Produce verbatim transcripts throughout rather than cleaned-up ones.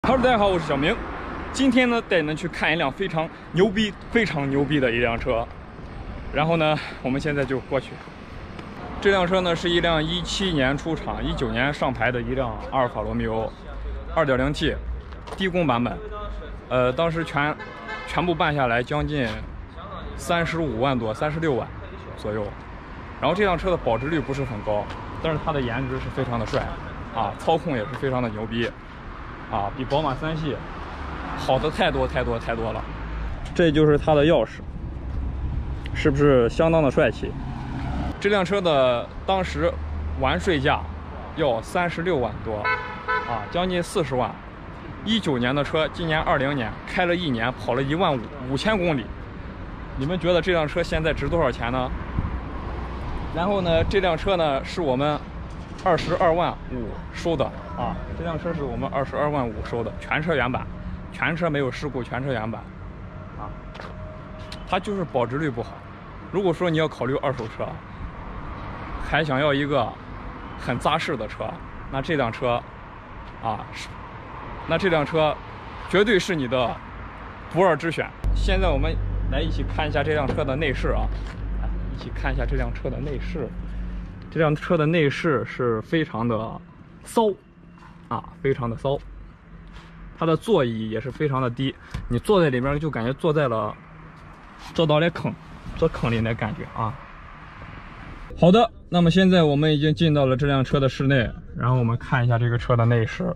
Hello， 大家好，我是小明。今天呢，带你们去看一辆非常牛逼、非常牛逼的一辆车。然后呢，我们现在就过去。这辆车呢，是一辆一七年出厂、一九年上牌的一辆阿尔法罗密欧 二点零 T 低功版本。呃，当时全全部办下来将近三十五万多、三十六万左右。然后这辆车的保值率不是很高，但是它的颜值是非常的帅啊，操控也是非常的牛逼。 啊，比宝马三系好的太多太多太多了。这就是它的钥匙，是不是相当的帅气？这辆车的当时完税价要三十六万多，啊，将近四十万。一九年的车，今年二零年，开了一年，跑了一万五五千公里。你们觉得这辆车现在值多少钱呢？然后呢，这辆车呢是我们二十二万五收的。 啊，这辆车是我们二十二万五收的，全车原版，全车没有事故，全车原版。啊，它就是保值率不好。如果说你要考虑二手车，还想要一个很扎实的车，那这辆车，啊，是，那这辆车绝对是你的不二之选。现在我们来一起看一下这辆车的内饰啊，一起看一下这辆车的内饰。这辆车的内饰是非常的骚。 啊，非常的骚，它的座椅也是非常的低，你坐在里面就感觉坐在了坐到了坑，坐坑里那感觉啊。好的，那么现在我们已经进到了这辆车的室内，然后我们看一下这个车的内饰，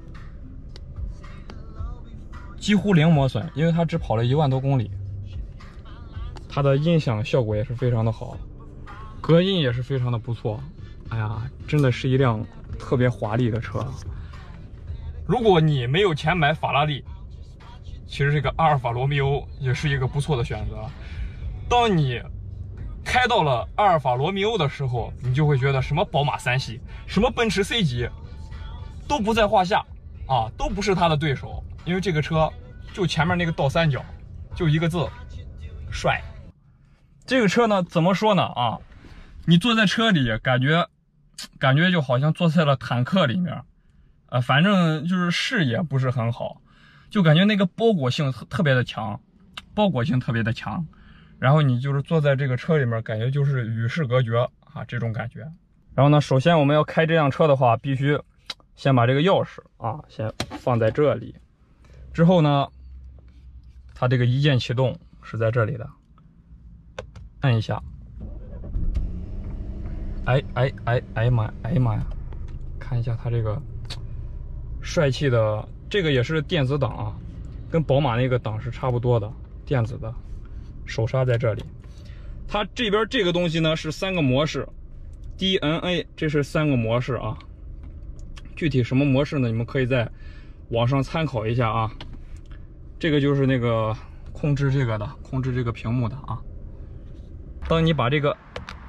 几乎零磨损，因为它只跑了一万多公里。它的音响效果也是非常的好，隔音也是非常的不错。哎呀，真的是一辆特别华丽的车。 如果你没有钱买法拉利，其实这个阿尔法罗密欧也是一个不错的选择。当你开到了阿尔法罗密欧的时候，你就会觉得什么宝马三系、什么奔驰 C 级都不在话下啊，都不是它的对手。因为这个车就前面那个倒三角，就一个字，帅。这个车呢，怎么说呢啊？你坐在车里，感觉感觉就好像坐在了坦克里面。 呃，反正就是视野不是很好，就感觉那个包裹性特特别的强，包裹性特别的强。然后你就是坐在这个车里面，感觉就是与世隔绝啊，这种感觉。然后呢，首先我们要开这辆车的话，必须先把这个钥匙啊先放在这里，之后呢，它这个一键启动是在这里的，按一下。哎哎哎哎妈哎妈呀！看一下它这个。 帅气的，这个也是电子档啊，跟宝马那个档是差不多的，电子的，手刹在这里。它这边这个东西呢是三个模式 ，D N A 这是三个模式啊。具体什么模式呢？你们可以在网上参考一下啊。这个就是那个控制这个的，控制这个屏幕的啊。当你把这个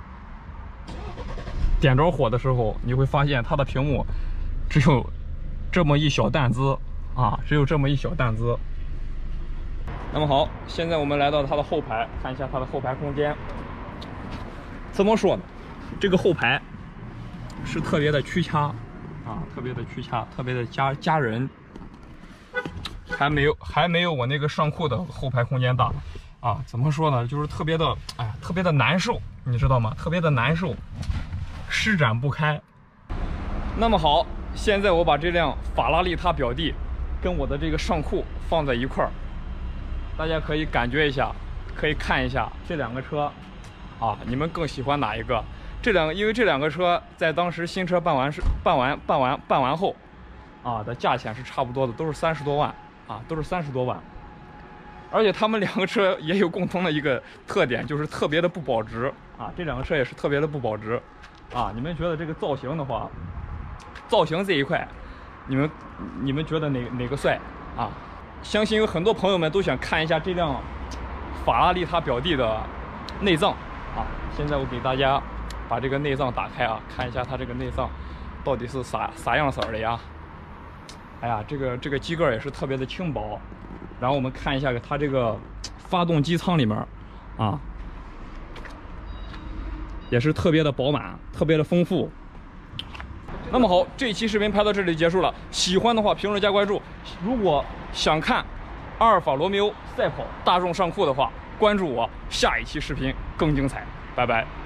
点着火的时候，你会发现它的屏幕只有。 这么一小弹资啊，只有这么一小弹资。那么好，现在我们来到它的后排，看一下它的后排空间。怎么说呢？这个后排是特别的屈掐啊，特别的屈掐，特别的夹夹人，还没有还没有我那个上库的后排空间大啊。怎么说呢？就是特别的，哎呀，特别的难受，你知道吗？特别的难受，施展不开。那么好。 现在我把这辆法拉利它表弟跟我的这个上库放在一块儿，大家可以感觉一下，可以看一下这两个车啊，你们更喜欢哪一个？这两个，因为这两个车在当时新车办完是办完办完办完后啊的价钱是差不多的，都是三十多万啊，都是三十多万。而且他们两个车也有共同的一个特点，就是特别的不保值啊，这两个车也是特别的不保值啊。你们觉得这个造型的话？ 造型这一块，你们你们觉得哪哪个帅啊？相信有很多朋友们都想看一下这辆法拉利它表弟的内脏啊。现在我给大家把这个内脏打开啊，看一下它这个内脏到底是啥啥样色的呀？哎呀，这个这个机盖也是特别的轻薄。然后我们看一下它这个发动机舱里面啊，也是特别的饱满，特别的丰富。 那么好，这期视频拍到这里结束了，喜欢的话评论加关注。如果想看阿尔法罗密欧赛跑大众上库的话，关注我，下一期视频更精彩，拜拜。